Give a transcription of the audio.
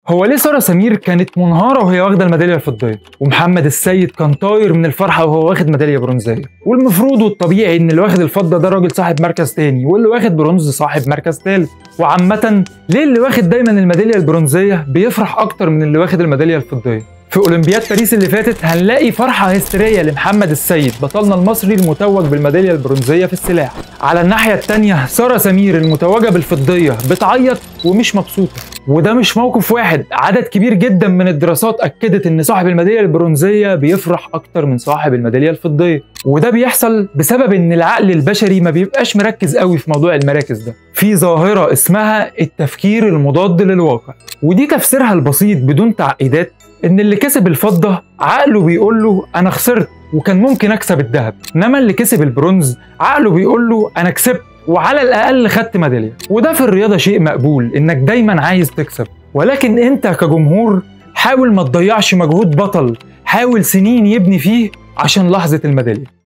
هو ليه سارة سمير كانت منهارة وهي واخدة الميدالية الفضية، ومحمد السيد كان طاير من الفرحة وهو واخد ميدالية برونزية، والمفروض والطبيعي إن اللي واخد الفضة ده راجل صاحب مركز تاني، واللي واخد برونز صاحب مركز تالت. وعامة ليه اللي واخد دايما الميدالية البرونزية بيفرح أكتر من اللي واخد الميدالية الفضية؟ في أولمبياد باريس اللي فاتت هنلاقي فرحة هستيرية لمحمد السيد بطلنا المصري المتوج بالميدالية البرونزية في السلاح. على الناحية التانية سارة سمير المتوجة بالفضية بتعيط ومش مبسوطة، وده مش موقف واحد، عدد كبير جدا من الدراسات أكدت إن صاحب الميدالية البرونزية بيفرح أكتر من صاحب الميدالية الفضية، وده بيحصل بسبب إن العقل البشري ما بيبقاش مركز قوي في موضوع المراكز ده. في ظاهرة اسمها التفكير المضاد للواقع، ودي تفسيرها البسيط بدون تعقيدات ان اللي كسب الفضة عقله بيقول له انا خسرت وكان ممكن اكسب الذهب، انما اللي كسب البرونز عقله بيقول له انا كسبت وعلى الاقل خدت ميدالية. وده في الرياضة شيء مقبول انك دايما عايز تكسب، ولكن انت كجمهور حاول ما تضيعش مجهود بطل حاول سنين يبني فيه عشان لحظة الميدالية.